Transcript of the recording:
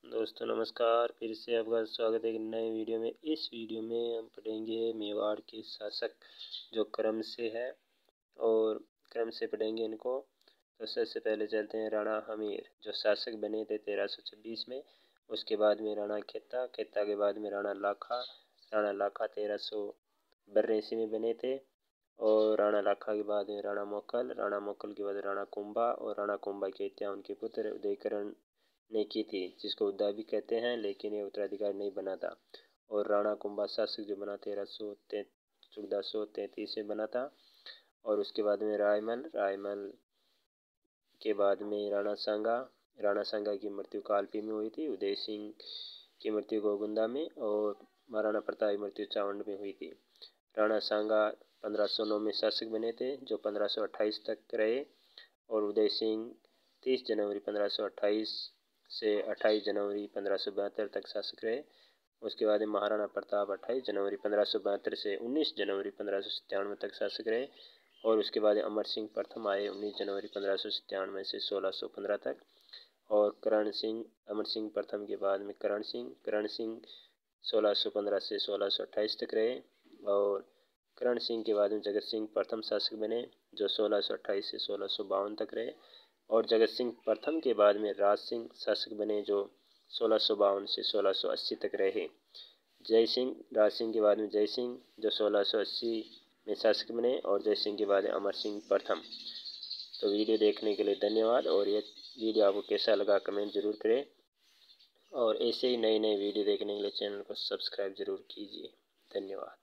दोस्तों नमस्कार, फिर से आपका स्वागत है एक नए वीडियो में। इस वीडियो में हम पढ़ेंगे मेवाड़ के शासक जो क्रम से है और क्रम से पढ़ेंगे इनको। तो सबसे पहले चलते हैं राणा हमीर जो शासक बने थे 1326 में। उसके बाद में राणा खेता, खेता के बाद में राणा लाखा, राणा लाखा 1382 में बने थे। और राणा लाखा के बाद में राणा मोकल, राणा मोकल के बाद राणा कुंभा, और राणा कुंभा की हत्या उनके पुत्र उदयकरण ने की थी, जिसको उद्दा भी कहते हैं, लेकिन ये उत्तराधिकारी नहीं बना था। और राणा कुंभा शासक जो बना 1433 में बना था। और उसके बाद में रायमल, रायमल के बाद में राणा सांगा, राणा सांगा की मृत्यु कालपी में हुई थी। उदय सिंह की मृत्यु गोगुंदा में, और महाराणा प्रताप की मृत्यु चावंड में हुई थी। राणा सांगा 1509 में शासक बने थे, जो 1528 तक रहे। और उदय सिंह 30 जनवरी 1528 से 28 जनवरी 1572 तक शासक रहे। उसके बाद महाराणा प्रताप 28 जनवरी 1572 से 19 जनवरी 1597 तक शासक रहे। और उसके बाद अमर सिंह प्रथम आए 19 जनवरी 1597 से 1615 तक। और करण सिंह, अमर सिंह प्रथम के बाद में करण सिंह 1615 से 1628 तक रहे। और करण सिंह के बाद में जगत सिंह प्रथम शासक बने, जो 1628 से 1652 तक रहे। और जगत सिंह प्रथम के बाद में राज सिंह शासक बने, जो 1652 से 1680 तक रहे। जय सिंह, राज सिंह के बाद में जय सिंह, जो 1680 में शासक बने। और जय सिंह के बाद अमर सिंह प्रथम। तो वीडियो देखने के लिए धन्यवाद, और ये वीडियो आपको कैसा लगा कमेंट जरूर करें। और ऐसे ही नए नए वीडियो देखने के लिए चैनल को सब्सक्राइब जरूर कीजिए। धन्यवाद।